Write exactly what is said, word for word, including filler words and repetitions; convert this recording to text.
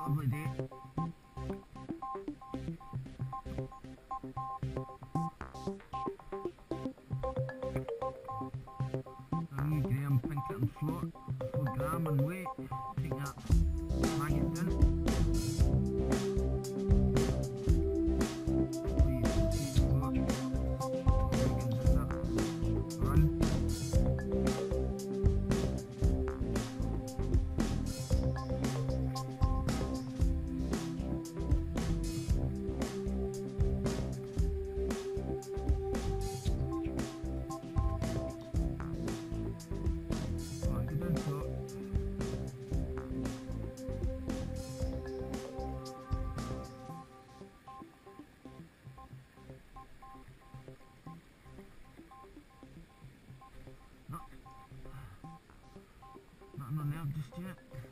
lovely day. A wee Graham Pinkerton float, four gram in weight. Take that maggot down. Please see the boat. We can do that. Run. Nothing on there just yet.